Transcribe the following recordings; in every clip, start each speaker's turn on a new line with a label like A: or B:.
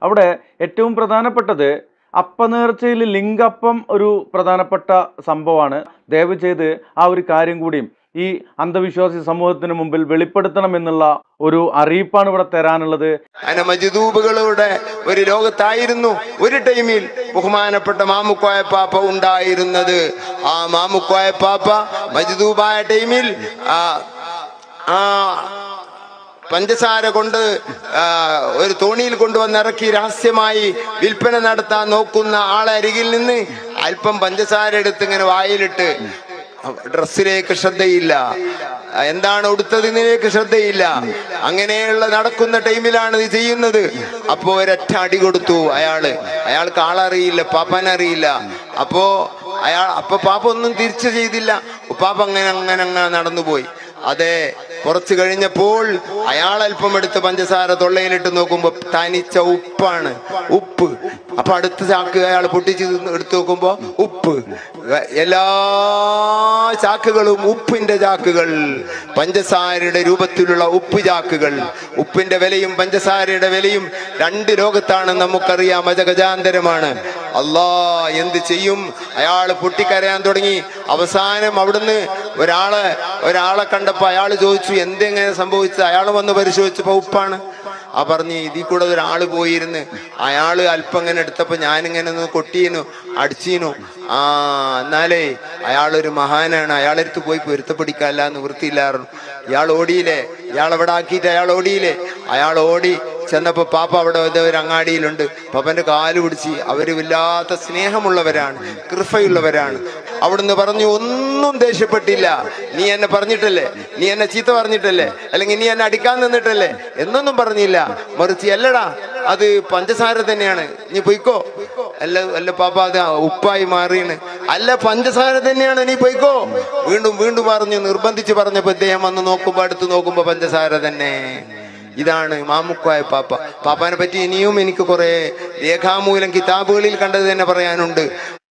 A: അവിടെ ഏറ്റവും പ്രധാനപ്പെട്ടത് അപ്പനേർച്ചയിൽ ലിംഗപ്പം ഒരു പ്രധാനപ്പെട്ട സംഭവമാണ്. ദയവ് ചെയ്ത് ആ ഒരു കാര്യം കൂടിയും ഈ അന്ധവിശ്വാസി സമൂഹത്തിന് മുമ്പിൽ വെളിപ്പെടുത്തണം എന്നുള്ള ഒരു അറിയിപ്പാണ് ഇവിടെ തരാനുള്ളത്.
B: മജ്ദൂബുകളുടെ ഒരു ലോകത്തായിരുന്നു ഒരു ടൈമിൽ ബഹുമാനപ്പെട്ട മാമുക്കോയ പാപ്പ ഉണ്ടായിരുന്നത്. ആ മാമുക്കോയ പാപ്പ മജ്ദൂബായ ടൈമിൽ പഞ്ചസാര കൊണ്ട് ഒരു തോണിയിൽ കൊണ്ടുവന്ന് ഇറക്കി രഹസ്യമായി വിൽപ്പന നടത്താൻ നോക്കുന്ന ആളെ അരികിൽ നിന്ന് അല്പം പഞ്ചസാര എടുത്ത് ഇങ്ങനെ വായിലിട്ട്, ഡ്രസ്സിലേക്ക് ശ്രദ്ധയില്ല, എന്താണ് ഉടുത്തതിലേക്ക് ശ്രദ്ധയില്ല, അങ്ങനെയുള്ള നടക്കുന്ന ടൈമിലാണ് ഇത് ചെയ്യുന്നത്. അപ്പോ ഒരൊറ്റ അടി കൊടുത്തു അയാൾക്ക് ആളറിയില്ല, പാപ്പാനറിയില്ല. അപ്പോ പാപ്പ ഒന്നും തിരിച്ചു ചെയ്തില്ല. പാപ്പ അങ്ങനെ നടന്നുപോയി. അതെ, കുറച്ച് കഴിഞ്ഞപ്പോൾ അയാൾ അല്പം എടുത്ത് പഞ്ചസാര തൊള്ളയിലിട്ട് നോക്കുമ്പോ തനിച്ച ഉപ്പാണ്, ഉപ്പ്. അപ്പൊ അടുത്ത ചാക്ക് അയാൾ പൊട്ടിച്ച് എടുത്തു നോക്കുമ്പോ ഉപ്പ്. എല്ലാ ചാക്കുകളും ഉപ്പിന്റെ ചാക്കുകൾ, പഞ്ചസാരയുടെ രൂപത്തിലുള്ള ഉപ്പ് ചാക്കുകൾ. ഉപ്പിന്റെ വിലയും പഞ്ചസാരയുടെ വിലയും രണ്ട് ലോകത്താണ് നമുക്കറിയാം, അജഗജാന്തരമാണ്. അല്ലാ എന്ത് ചെയ്യും? അയാൾ പൊട്ടിക്കരയാൻ തുടങ്ങി. അവസാനം അവിടുന്ന് ഒരാളെ കണ്ടപ്പോ അയാൾ ചോദിച്ചു, എന്തെങ്ങനെ സംഭവിച്ചത്? അയാൾ വന്ന് പരിശോധിച്ചപ്പോ ഉപ്പാണ്. പറഞ്ഞ് ഇതിൽ കൂടെ ഒരാള് പോയിരുന്ന് അയാള് അല്പം ഇങ്ങനെ എടുത്തപ്പോ ഞാനിങ്ങനെ ഒന്ന് കൊട്ടീനു, അടിച്ചീനു. എന്നാലേ അയാളൊരു മഹാനാണ്, അയാളെടുത്ത് പോയി പൊരുത്തപ്പെടിക്കാല്ല, നിവൃത്തിയില്ലായിരുന്നു. ഇയാൾ ഓടിയില്ലേ, ഇയാളെവിടെ ആക്കിയിട്ട് അയാൾ ഓടിയില്ലേ? അയാൾ ഓടി ചെന്നപ്പോ പാപ്പ അവിടെ ഒരു അങ്ങാടിയിലുണ്ട്. പാപ്പന്റെ കാല് പിടിച്ച്. അവര് വല്ലാത്ത സ്നേഹമുള്ളവരാണ്, കൃപയുള്ളവരാണ്. അവിടുന്ന് പറഞ്ഞു, ഒന്നും ദേഷ്യപ്പെട്ടില്ല. നീ എന്നെ പറഞ്ഞിട്ടല്ലേ, നീ എന്നെ ചീത്ത പറഞ്ഞിട്ടല്ലേ, അല്ലെങ്കിൽ നീ എന്നെ അടിക്കാൻ നിന്നിട്ടല്ലേ എന്നൊന്നും പറഞ്ഞില്ല. മറിച്ച് അല്ലടാ, അത് പഞ്ചസാര തന്നെയാണ്, നീ പൊയ്ക്കോ. അല്ല പാപ്പ, അത് ഉപ്പായി മാറിയാണ്. അല്ല, പഞ്ചസാര തന്നെയാണ്, നീ പൊയ്ക്കോ. വീണ്ടും പറഞ്ഞു, നിർബന്ധിച്ച് പറഞ്ഞപ്പോ അദ്ദേഹം വന്ന് നോക്കുമ്പോ, അടുത്ത് നോക്കുമ്പോ പഞ്ചസാര തന്നെ. ഇതാണ് മാമുക്കോയ പാപ്പ. പാപ്പാനെ പറ്റി ഇനിയും എനിക്ക് കുറെ രേഖാമൂലം കിതാബുകളിൽ കണ്ടത് തന്നെ പറയാനുണ്ട്.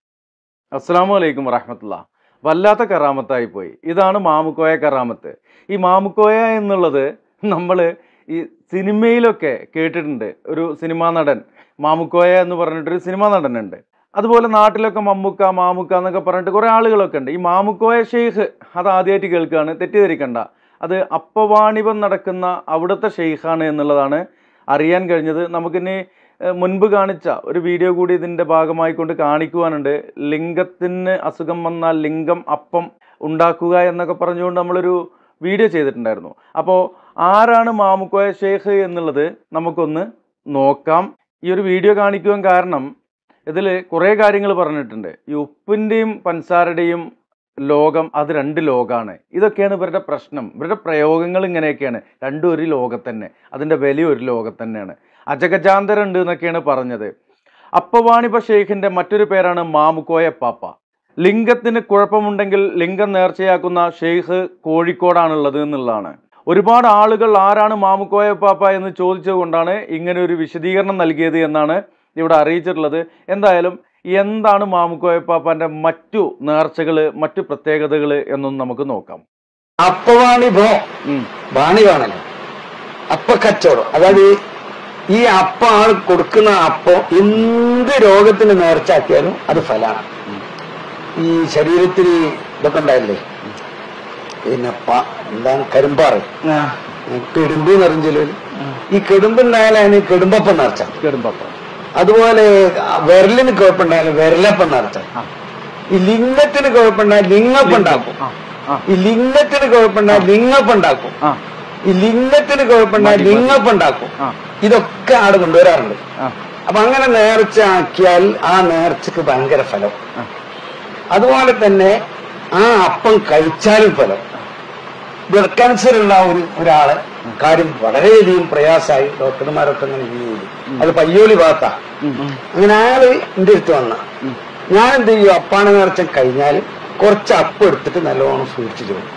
A: അസ്സലാമു അലൈക്കും വറഹ്മത്തുള്ളാഹി. വല്ലാത്ത കറാമത്തായി പോയി. ഇതാണ് മാമുക്കോയ കറാമത്ത്. ഈ മാമുക്കോയ എന്നുള്ളത് നമ്മൾ ഈ സിനിമയിലൊക്കെ കേട്ടിട്ടുണ്ട്. ഒരു സിനിമാ നടൻ മാമുക്കോയ എന്ന് പറഞ്ഞിട്ടൊരു സിനിമാ നടനുണ്ട്. അതുപോലെ നാട്ടിലൊക്കെ മാമുക്ക എന്നൊക്കെ പറഞ്ഞിട്ട് കുറേ ആളുകളൊക്കെ ഉണ്ട്. ഈ മാമുക്കോയ ഷെയ്ഖ് അത് ആദ്യമായിട്ട് കേൾക്കുകയാണ്, തെറ്റിദ്ധരിക്കണ്ട. അത് അപ്പവാണിഭം നടക്കുന്ന അവിടുത്തെ ഷെയ്ഖാണ് എന്നുള്ളതാണ് അറിയാൻ കഴിഞ്ഞത്. നമുക്കിനി മുൻപ് കാണിച്ച ഒരു വീഡിയോ കൂടി ഇതിൻ്റെ ഭാഗമായിക്കൊണ്ട് കാണിക്കുവാനുണ്ട്. ലിംഗത്തിന് അസുഖം വന്നാൽ ലിംഗം അപ്പം ഉണ്ടാക്കുക എന്നൊക്കെ പറഞ്ഞുകൊണ്ട് നമ്മളൊരു വീഡിയോ ചെയ്തിട്ടുണ്ടായിരുന്നു. അപ്പോൾ ആരാണ് മാമുക്കോയ ഷെയ്ഖ് എന്നുള്ളത് നമുക്കൊന്ന് നോക്കാം. ഈ ഒരു വീഡിയോ കാണിക്കുവാൻ കാരണം ഇതിൽ കുറേ കാര്യങ്ങൾ പറഞ്ഞിട്ടുണ്ട്. ഈ ഉപ്പിൻ്റെയും പഞ്ചസാരയുടെയും ലോകം അത് രണ്ട് ലോകമാണ്. ഇതൊക്കെയാണ് ഇവരുടെ പ്രശ്നം. ഇവരുടെ പ്രയോഗങ്ങൾ ഇങ്ങനെയൊക്കെയാണ്. രണ്ടും ഒരു ലോകത്തന്നെ, അതിൻ്റെ വില ഒരു ലോകത്തന്നെയാണ്. അജഗജാന്തരം ഉണ്ട് എന്നൊക്കെയാണ് പറഞ്ഞത്. അപ്പവാണിഭ ഷെയ്ഖിൻ്റെ മറ്റൊരു പേരാണ് മാമുക്കോയ പാപ്പ. ലിംഗത്തിന് കുഴപ്പമുണ്ടെങ്കിൽ ലിംഗം നേർച്ചയാക്കുന്ന ഷെയ്ഖ് കോഴിക്കോടാണുള്ളത് എന്നുള്ളതാണ്. ഒരുപാട് ആളുകൾ ആരാണ് മാമുക്കോയ പാപ്പ എന്ന് ചോദിച്ചുകൊണ്ടാണ് ഇങ്ങനെ ഒരു വിശദീകരണം നൽകിയത് എന്നാണ് ഇവിടെ അറിയിച്ചിട്ടുള്ളത്. എന്തായാലും എന്താണ് മാമുക്കോയ പാപ്പാന്റെ മറ്റു നേർച്ചകൾ, മറ്റു പ്രത്യേകതകൾ എന്നൊന്നും നമുക്ക് നോക്കാം.
C: അപ്പവാണിഭോ വാണിവാണല്ലോ, അപ്പ കച്ചവടം. അതായത് ഈ അപ്പ ആൾ കൊടുക്കുന്ന അപ്പം എന്ത് രോഗത്തിന് നേർച്ചാക്കിയാലും അത് ഫലാണ്. ഈ ശരീരത്തിൽ ഇതൊക്കെ ഉണ്ടായില്ലേ, പിന്നെ എന്താണ് കരിമ്പാറ്, കെടുമ്പ് നിറഞ്ഞല്ലോ. ഈ കെടുമ്പുണ്ടായാലും അതിന് കെടുമ്പപ്പം നേർച്ച.
A: കെടുമ്പപ്പം.
C: അതുപോലെ വിരലിന് കുഴപ്പമുണ്ടായാലും വിരലപ്പം നേർച്ച. ഈ ലിംഗത്തിന് കുഴപ്പമുണ്ടായാൽ ലിംഗപ്പം ഉണ്ടാക്കും. ഈ ലിംഗത്തിന് കുഴപ്പമുണ്ടായാൽ ലിംഗപ്പം ഉണ്ടാക്കും. ഈ ലിംഗത്തിന് കുഴപ്പമുണ്ടായാൽ ലിംഗപ്പം ഉണ്ടാക്കും. ഇതൊക്കെ ആട് കൊണ്ടുവരാറുണ്ട്. അപ്പൊ അങ്ങനെ നേർച്ച ആക്കിയാൽ ആ നേർച്ചക്ക് ഭയങ്കര ഫലം. അതുപോലെ തന്നെ ആ അപ്പം കഴിച്ചാലും ഫലം. ബ്ലഡ് ക്യാൻസർ ഉള്ള ഒരാള് കാര്യം വളരെയധികം പ്രയാസമായി. ഡോക്ടർമാരൊക്കെ അങ്ങനെ ചെയ്തു. അത് പയ്യോളി ഭാഗത്താ. അങ്ങനെ അയാള് എന്റെ അടുത്ത് വന്ന ഞാൻ എന്ത് ചെയ്യും, അപ്പാണ നേർച്ച കഴിഞ്ഞാൽ കുറച്ച് അപ്പം എടുത്തിട്ട് നല്ലോണം സൂക്ഷിച്ചു പോകും.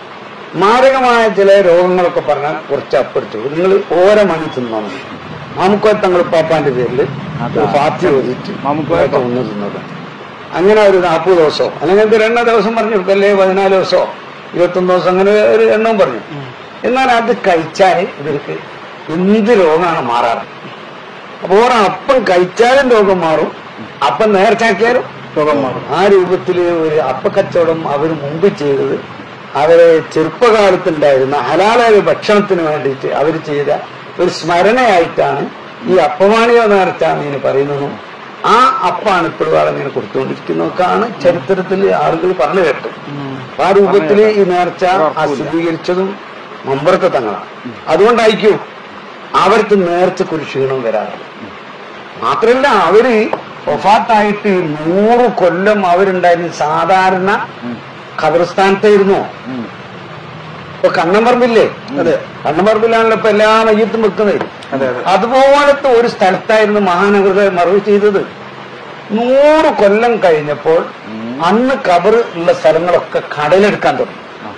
C: മാരകമായ ചില രോഗങ്ങളൊക്കെ പറഞ്ഞാൽ കുറച്ച് അപ്പം എടുത്തു നിങ്ങൾ ഓരോ മണി തിന്നോ. മാമുക്കോയ തങ്ങൾ പാപ്പാന്റെ പേരിൽ ഫാത്തി ഓതിട്ട് ഒന്ന് തിന്നത്. അങ്ങനെ ഒരു 40 ദിവസമോ അല്ലെങ്കിൽ 2 ദിവസം പറഞ്ഞു കൊടുക്കല്ലേ, 14 ദിവസമോ 21 ദിവസം, അങ്ങനെ ഒരു എണ്ണവും പറഞ്ഞു. എന്നാൽ അത് കഴിച്ചാൽ ഇവർക്ക് എന്ത് രോഗമാണ് മാറാറ്. അപ്പൊ ഓരോ അപ്പം കഴിച്ചാലും രോഗം മാറും, അപ്പം നേർച്ചാക്കിയാലും രോഗം മാറും. ആ രൂപത്തില് ഒരു അപ്പക്കച്ചവടം അവർ മുമ്പ് ചെയ്തത് അവരെ ചെറുപ്പകാലത്തുണ്ടായിരുന്ന ഹലാലായ ഭക്ഷണത്തിന് വേണ്ടിയിട്ട് അവർ ചെയ്ത ഒരു സ്മരണയായിട്ടാണ് ഈ അപ്പമാണിയോ നേർച്ചാന്ന് പറയുന്നതും ആ അപ്പാണ് ഇപ്പോഴും ആളിങ്ങനെ കൊടുത്തുകൊണ്ടിരിക്കുന്നതൊക്കെയാണ് ചരിത്രത്തിൽ ആളുകൾ പറഞ്ഞു കേട്ടു. ആ രൂപത്തില് ഈ നേർച്ച സ്ഥിരീകരിച്ചതും മമ്പറത്തെ തങ്ങളാണ്. അതുകൊണ്ടായിരിക്കും അവർക്ക് നേർച്ചക്കൊരു ക്ഷീണം വരാറുണ്ട്. മാത്രമല്ല അവര് വഫാത്തായിട്ട് 100 കൊല്ലം അവരുണ്ടായിരുന്ന സാധാരണ ഖബർസ്ഥാനത്തായിരുന്നു. ഇപ്പൊ കണ്ണമ്പറമ്പില്ലേ, അതെ, കണ്ണമ്പറമ്പിലാണല്ലോ ഇപ്പൊ എല്ലാ മയ്യത്തും വെക്കുന്നത്. അതുപോലത്തെ ഒരു സ്ഥലത്തായിരുന്നു മഹാനഗരത്തെ മറവ് ചെയ്തത്. 100 കൊല്ലം കഴിഞ്ഞപ്പോൾ അന്ന് ഖബർ ഉള്ള സ്ഥലങ്ങളൊക്കെ കടലെടുക്കാൻ തുടങ്ങി.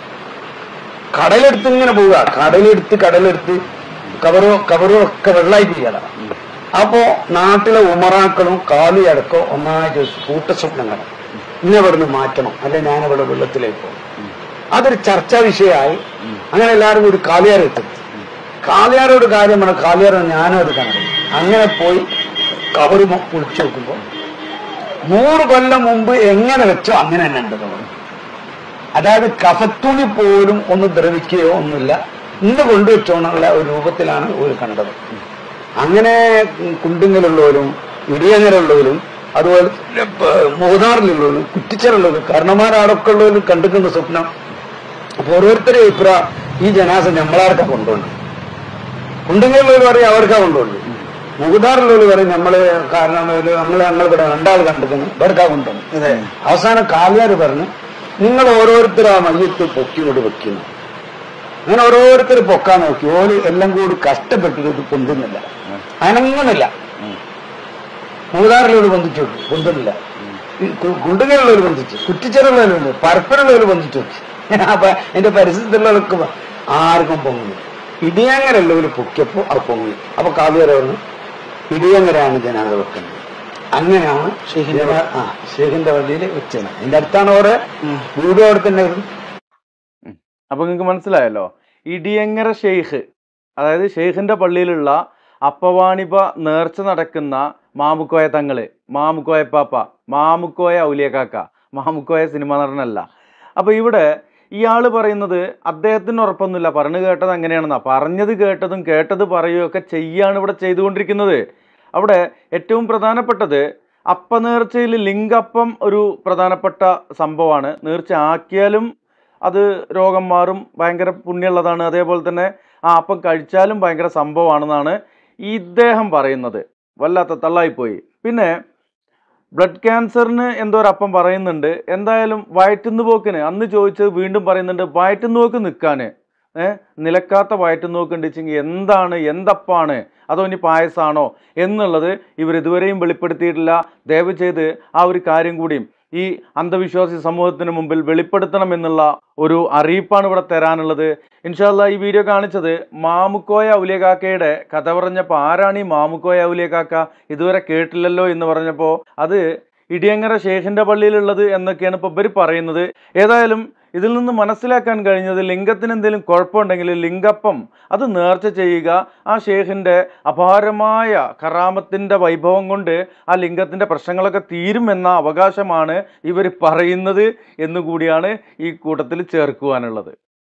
C: കടലെടുത്ത് ഇങ്ങനെ പോവുക, കടലെടുത്ത് കബറും ഒക്കെ വെള്ളമായി പോവുക. അപ്പോ നാട്ടിലെ ഉമറാക്കളും കാലിയടക്കോ ഒന്നായിട്ട് കൂട്ടസ്വപ്നം കാണും, ഇന്നെ ഇവിടുന്ന് മാറ്റണം, അല്ലെ ഞാനിവിടെ വെള്ളത്തിലേക്ക് പോകും. അതൊരു ചർച്ചാ വിഷയമായി. അങ്ങനെ എല്ലാവരും കൂടി കാലിയാർ എത്തും. കാലിയാരോട് കാര്യം വേണം, കാലിയാർ ഞാനും അത് കാണും. അങ്ങനെ പോയി കബറ് കുളിച്ചു നോക്കുമ്പോ 100 കൊല്ലം മുമ്പ് എങ്ങനെ വെച്ചോ അങ്ങനെ തന്നെ ഉണ്ട് കബറ്. അതായത് കഫത്തുണി പോലും ഒന്ന് ദ്രവിക്കുകയോ ഒന്നുമില്ല, ഇന്ന് കൊണ്ടുവച്ചോന്നുള്ള ഒരു രൂപത്തിലാണ് ഒരു കണ്ടത്. അങ്ങനെ കുണ്ടുങ്ങലുള്ളവരും ഇടിയങ്ങലുള്ളവരും അതുപോലെ മൂന്നാറിലുള്ളവരും കുറ്റിച്ചറുള്ളവരും കാരണന്മാരടക്കം ഉള്ളവരും കണ്ടിക്കുന്ന സ്വപ്നം. അപ്പൊ ഓരോരുത്തരെ അഭിപ്രായം ഈ ജനാസ നമ്മളാർക്കാ കൊണ്ടുപോകണം. കുണ്ടുങ്ങലുള്ളവർ പറയും അവർക്കാ കൊണ്ടുപോകണം. മുകുതാറുള്ളവർ പറയും ഞങ്ങള് കാരണം ഞങ്ങളിവിടെ 2 ആൾ കണ്ടിരിക്കുന്നു, ഇവർക്കാ കൊണ്ടുപോകണം. അവസാനം കാലിയാർ പറഞ്ഞു നിങ്ങൾ ഓരോരുത്തർ ആ മയ്യത്ത് പൊക്കി കൊണ്ട് വെക്കുന്നു. അങ്ങനെ ഓരോരുത്തർ പൊക്കാൻ നോക്കി. ഓര് എല്ലാം കൂടി കഷ്ടപ്പെട്ടിട്ട് ഇത് പൊന്തുന്നില്ല, അനങ്ങുന്നില്ല. മൂതാറിലുള്ളവർ ബന്ധിച്ചു നോക്കി, പൊന്തുന്നില്ല. കുണ്ടുകളുള്ളവർ ബന്ധിച്ചു, കുറ്റിച്ചെറുള്ളവരുണ്ട്, പരപ്പനുള്ളവർ ബന്ധിച്ചു നോക്കി. അപ്പൊ എന്റെ പരിസരത്തുള്ളവർക്ക് ആർക്കും പൊങ്ങുന്നു. ഇടിയങ്ങരുള്ളവർ പൊക്കിയപ്പോ അത് പൊങ്ങി. അപ്പൊ കാവ്യർ പറഞ്ഞു ഇടിയങ്ങരാണ് ജനാദ വെക്കുന്നത്. അങ്ങനെയാണ് ഷേഖിന്റെ വള്ളിയിൽ വെച്ചത്. അതിന്റെ അടുത്താണ് ഓരോ വീടും അവിടെ തന്നെ.
A: അപ്പൊ നിങ്ങൾക്ക് മനസ്സിലായല്ലോ, ഇടിയങ്ങര ഷെയ്ഖ്, അതായത് ഷെയ്ഖിന്റെ പള്ളിയിലുള്ള അപ്പവാണിപ നേർച്ച നടക്കുന്ന മാമുക്കോയ തങ്ങള്, മാമുക്കോയ പാപ്പ, മാമുക്കോയ ഔലിയക്കാക്ക, മാമുക്കോയ സിനിമ നടനല്ല. അപ്പൊ ഇവിടെ ഇയാള് പറയുന്നത് അദ്ദേഹത്തിന് ഉറപ്പൊന്നുമില്ല, പറഞ്ഞു കേട്ടത് അങ്ങനെയാണെന്നാ. പറഞ്ഞത് കേട്ടതും കേട്ടത് പറയുകയൊക്കെ ചെയ്യാണ് ഇവിടെ ചെയ്തുകൊണ്ടിരിക്കുന്നത്. അവിടെ ഏറ്റവും പ്രധാനപ്പെട്ടത് അപ്പനേർച്ചയിൽ ലിംഗപ്പം ഒരു പ്രധാനപ്പെട്ട സംഭവമാണ്. നേർച്ച ആക്കിയാലും അത് രോഗം മാറും, ഭയങ്കര പുണ്യമുള്ളതാണ്. അതേപോലെ തന്നെ ആ അപ്പം കഴിച്ചാലും ഭയങ്കര സംഭവമാണെന്നാണ് ഇദ്ദേഹം പറയുന്നത്. വല്ലാത്ത തള്ളായിപ്പോയി. പിന്നെ ബ്ലഡ് ക്യാൻസറിന് എന്തോ ഒരു അപ്പം പറയുന്നുണ്ട്. എന്തായാലും വയറ്റുന്നു പോക്കിന് അന്ന് ചോദിച്ചത് വീണ്ടും പറയുന്നുണ്ട്, വയറ്റുന്നു പോക്ക് നിൽക്കാന് നിലക്കാത്ത വയറ്റുന്നു പോക്ക് ഉണ്ടെങ്കിൽ എന്താണ്, എന്തപ്പാണ്, അതോ ഇനി പായസമാണോ എന്നുള്ളത് ഇവർ ഇതുവരെയും വെളിപ്പെടുത്തിയിട്ടില്ല. ദയവ് ചെയ്ത് ആ ഒരു കാര്യം കൂടിയും ഈ അന്ധവിശ്വാസി സമൂഹത്തിന് മുമ്പിൽ വെളിപ്പെടുത്തണം എന്നുള്ള ഒരു അറിയിപ്പാണ് ഇവിടെ തരാനുള്ളത്. ഇൻഷാ അല്ലാഹ് ഈ വീഡിയോ കാണിച്ചത് മാമുക്കോയ ഔലിയക്കാക്കയുടെ കഥ പറഞ്ഞപ്പോൾ ആരാണ് ഈ മാമുക്കോയ ഔലിയക്കാക്ക, ഇതുവരെ കേട്ടില്ലല്ലോ എന്ന് പറഞ്ഞപ്പോൾ അത് ഇടിയങ്ങര ഷേഖിന്റെ പള്ളിയിലുള്ളത് എന്നൊക്കെയാണ് ഇപ്പോൾ ഇവർ പറയുന്നത്. ഏതായാലും ഇതിൽ നിന്ന് മനസ്സിലാക്കാൻ കഴിഞ്ഞത് ലിംഗത്തിന് എന്തെങ്കിലും കുഴപ്പമുണ്ടെങ്കിൽ ലിംഗപ്പം അത് നേർച്ച ചെയ്യുക. ആ ഷേഖിൻ്റെ അപാരമായ കറാമത്തിൻ്റെ വൈഭവം കൊണ്ട് ആ ലിംഗത്തിൻ്റെ പ്രശ്നങ്ങളൊക്കെ തീരുമെന്ന അവകാശമാണ് ഇവർ പറയുന്നത് എന്നുകൂടിയാണ് ഈ കൂട്ടത്തിൽ ചേർക്കുവാനുള്ളത്.